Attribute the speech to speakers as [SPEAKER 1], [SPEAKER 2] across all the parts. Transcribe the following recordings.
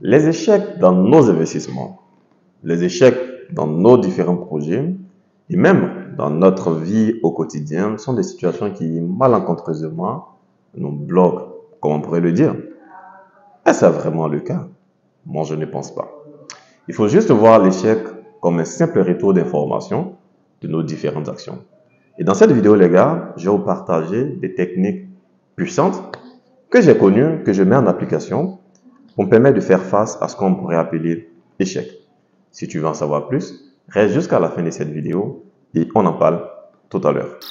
[SPEAKER 1] Les échecs dans nos investissements, les échecs dans nos différents projets et même dans notre vie au quotidien sont des situations qui, malencontreusement, nous bloquent, comme on pourrait le dire. Est-ce vraiment le cas? Moi, je ne pense pas. Il faut juste voir l'échec comme un simple retour d'information de nos différentes actions. Et dans cette vidéo, les gars, je vais vous partager des techniques puissantes que j'ai connues, que je mets en application pour me permettre de faire face à ce qu'on pourrait appeler échec. Si tu veux en savoir plus, reste jusqu'à la fin de cette vidéo et on en parle tout à l'heure.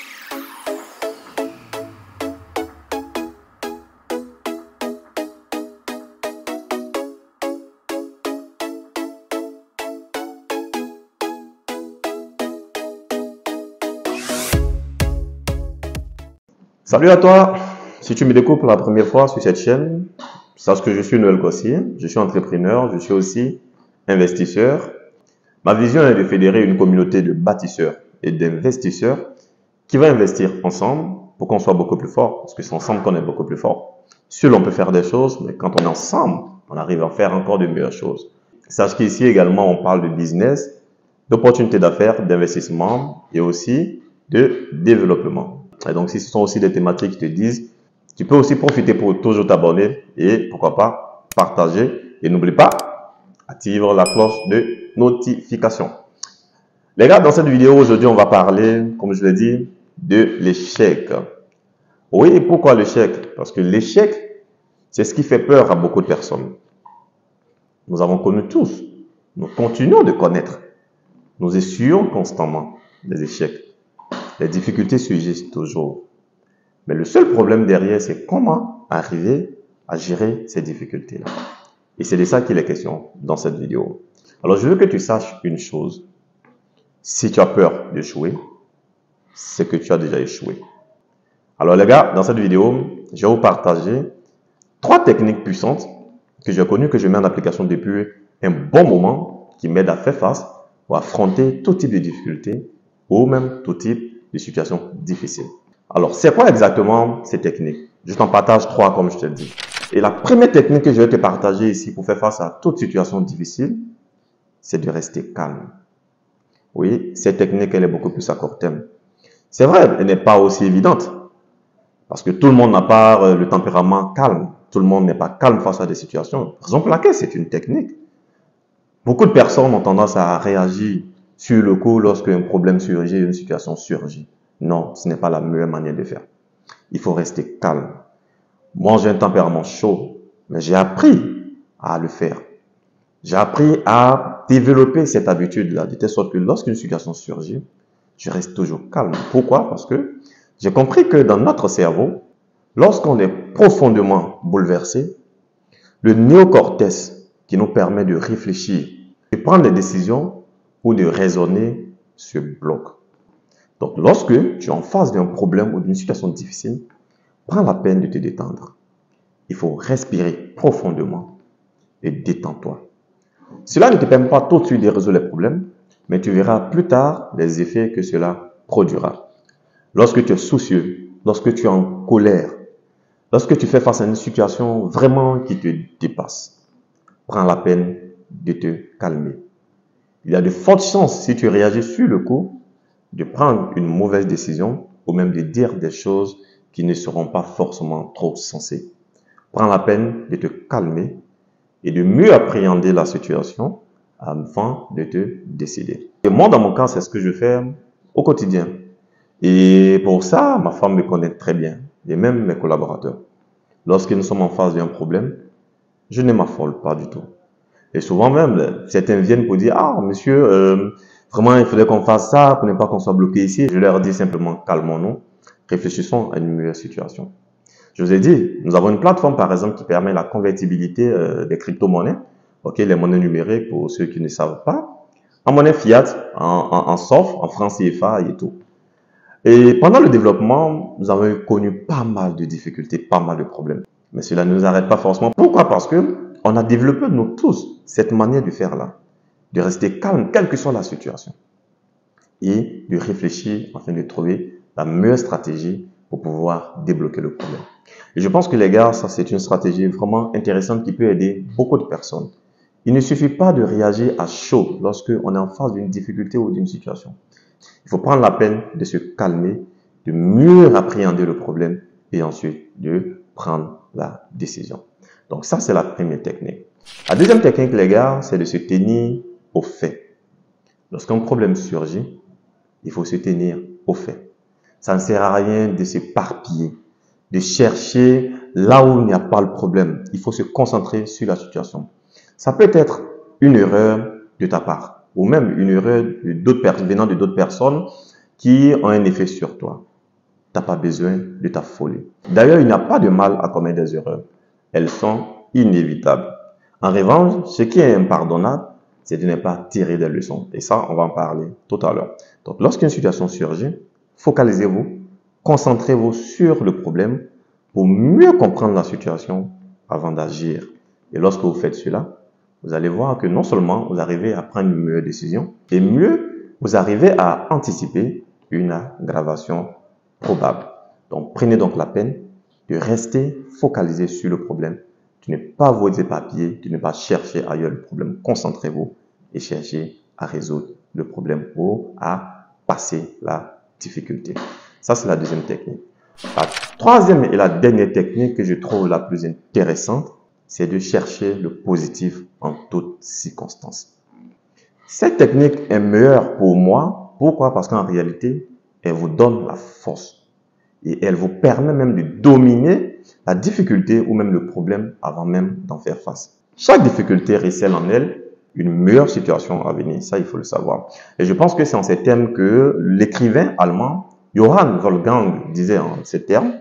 [SPEAKER 1] Salut à toi! Si tu me découvres pour la première fois sur cette chaîne, sache que je suis Noël Gossier, je suis entrepreneur, je suis aussi investisseur. Ma vision est de fédérer une communauté de bâtisseurs et d'investisseurs qui va investir ensemble pour qu'on soit beaucoup plus fort, parce que c'est ensemble qu'on est beaucoup plus fort. Seul on peut faire des choses, mais quand on est ensemble, on arrive à faire encore de meilleures choses. Sache qu'ici également, on parle de business, d'opportunités d'affaires, d'investissement et aussi de développement. Et donc, si ce sont aussi des thématiques qui te disent, tu peux aussi profiter pour toujours t'abonner et pourquoi pas partager. Et n'oublie pas, active la cloche de notification. Les gars, dans cette vidéo, aujourd'hui, on va parler, comme je l'ai dit, de l'échec. Oui, pourquoi l'échec? Parce que l'échec, c'est ce qui fait peur à beaucoup de personnes. Nous avons connu tous, nous continuons de connaître. Nous essuyons constamment des échecs. Les difficultés surgissent toujours. Mais le seul problème derrière, c'est comment arriver à gérer ces difficultés-là. Et c'est de ça qu'il est question dans cette vidéo. Alors, je veux que tu saches une chose. Si tu as peur d'échouer, c'est que tu as déjà échoué. Alors, les gars, dans cette vidéo, je vais vous partager 3 techniques puissantes que j'ai connues, que je mets en application depuis un bon moment, qui m'aident à faire face ou à affronter tout type de difficultés ou même tout type de situations difficiles. Alors, c'est quoi exactement ces techniques? Je t'en partage 3 comme je te le dis. Et la première technique que je vais te partager ici pour faire face à toute situation difficile, c'est de rester calme. Oui, cette technique, elle est beaucoup plus à court terme. C'est vrai, elle n'est pas aussi évidente. Parce que tout le monde n'a pas le tempérament calme. Tout le monde n'est pas calme face à des situations. Raison pour laquelle c'est une technique. Beaucoup de personnes ont tendance à réagir sur le coup lorsqu'un problème surgit, une situation surgit. Non, ce n'est pas la meilleure manière de faire. Il faut rester calme. Moi, j'ai un tempérament chaud, mais j'ai appris à le faire. J'ai appris à développer cette habitude-là, de telle sorte que lorsqu'une situation surgit, je reste toujours calme. Pourquoi? Parce que j'ai compris que dans notre cerveau, lorsqu'on est profondément bouleversé, le néocortex qui nous permet de réfléchir, de prendre des décisions ou de raisonner se bloque. Donc, lorsque tu es en face d'un problème ou d'une situation difficile, prends la peine de te détendre. Il faut respirer profondément et détends-toi. Cela ne te permet pas tout de suite de résoudre les problèmes, mais tu verras plus tard les effets que cela produira. Lorsque tu es soucieux, lorsque tu es en colère, lorsque tu fais face à une situation vraiment qui te dépasse, prends la peine de te calmer. Il y a de fortes chances, si tu réagis sur le coup, de prendre une mauvaise décision ou même de dire des choses qui ne seront pas forcément trop sensées. Prends la peine de te calmer et de mieux appréhender la situation avant de te décider. Et moi, dans mon cas, c'est ce que je fais au quotidien. Et pour ça, ma femme me connaît très bien, et même mes collaborateurs. Lorsque nous sommes en face d'un problème, je ne m'affole pas du tout. Et souvent même, certains viennent pour dire « Ah, monsieur, vraiment, il faudrait qu'on fasse ça pour ne pas qu'on soit bloqué ici. » Je leur dis simplement « Calmons-nous, réfléchissons à une meilleure situation. » Je vous ai dit, nous avons une plateforme, par exemple, qui permet la convertibilité des crypto-monnaies, les monnaies numériques pour ceux qui ne savent pas, en monnaie fiat, en SOF, en francs CFA et tout. Et pendant le développement, nous avons connu pas mal de difficultés, pas mal de problèmes. Mais cela ne nous arrête pas forcément. Pourquoi? Parce que on a développé, nous tous, cette manière de faire là, de rester calme, quelle que soit la situation, et de réfléchir afin de trouver la meilleure stratégie pour pouvoir débloquer le problème. Et je pense que les gars, ça c'est une stratégie vraiment intéressante qui peut aider beaucoup de personnes. Il ne suffit pas de réagir à chaud lorsque on est en face d'une difficulté ou d'une situation. Il faut prendre la peine de se calmer, de mieux appréhender le problème et ensuite de prendre la décision. Donc ça, c'est la première technique. La deuxième technique, les gars, c'est de se tenir au fait. Lorsqu'un problème surgit, il faut se tenir au fait. Ça ne sert à rien de s'éparpiller, de chercher là où il n'y a pas le problème. Il faut se concentrer sur la situation. Ça peut être une erreur de ta part ou même une erreur venant de d'autres personnes qui ont un effet sur toi. Tu n'as pas besoin de t'affoler. D'ailleurs, il n'y a pas de mal à commettre des erreurs. Elles sont inévitables. En revanche, ce qui est impardonnable, c'est de ne pas tirer des leçons. Et ça, on va en parler tout à l'heure. Donc, lorsqu'une situation surgit, focalisez-vous, concentrez-vous sur le problème pour mieux comprendre la situation avant d'agir. Et lorsque vous faites cela, vous allez voir que non seulement vous arrivez à prendre une meilleure décision, et mieux, vous arrivez à anticiper une aggravation probable. Donc, prenez donc la peine de rester focalisé sur le problème, de ne pas vous éparpiller, de ne pas chercher ailleurs le problème. Concentrez-vous et cherchez à résoudre le problème ou à passer la difficulté. Ça, c'est la deuxième technique. La troisième et la dernière technique que je trouve la plus intéressante, c'est de chercher le positif en toutes circonstances. Cette technique est meilleure pour moi. Pourquoi? Parce qu'en réalité, elle vous donne la force et elle vous permet même de dominer la difficulté ou même le problème avant même d'en faire face. Chaque difficulté recèle en elle une meilleure situation à venir. Ça, il faut le savoir. Et je pense que c'est en ces termes que l'écrivain allemand Johann Wolfgang disait en ces termes: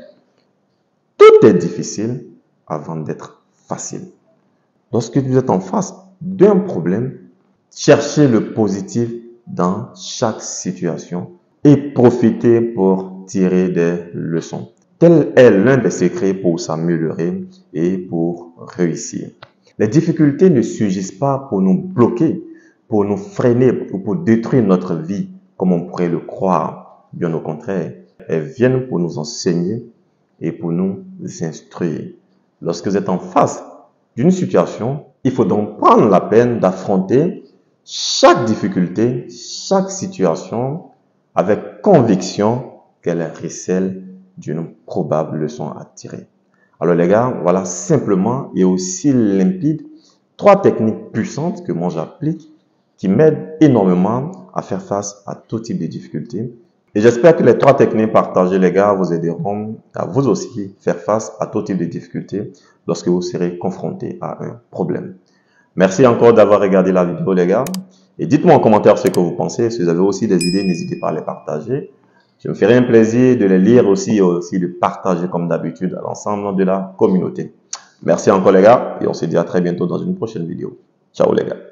[SPEAKER 1] tout est difficile avant d'être facile. Lorsque vous êtes en face d'un problème, cherchez le positif dans chaque situation et profitez pour tirer des leçons. Tel est l'un des secrets pour s'améliorer et pour réussir. Les difficultés ne surgissent pas pour nous bloquer, pour nous freiner ou pour détruire notre vie, comme on pourrait le croire. Bien au contraire, elles viennent pour nous enseigner et pour nous instruire. Lorsque vous êtes en face d'une situation, il faut donc prendre la peine d'affronter chaque difficulté, chaque situation avec conviction qu'elle recèle d'une probable leçon à tirer. Alors les gars, voilà simplement et aussi limpide 3 techniques puissantes que moi j'applique qui m'aident énormément à faire face à tout type de difficultés. Et j'espère que les 3 techniques partagées, les gars, vous aideront à vous aussi faire face à tout type de difficultés lorsque vous serez confronté à un problème. Merci encore d'avoir regardé la vidéo, les gars. Et dites-moi en commentaire ce que vous pensez. Si vous avez aussi des idées, n'hésitez pas à les partager. Je me ferai un plaisir de les lire aussi et aussi de partager comme d'habitude à l'ensemble de la communauté. Merci encore, les gars. Et on se dit à très bientôt dans une prochaine vidéo. Ciao, les gars.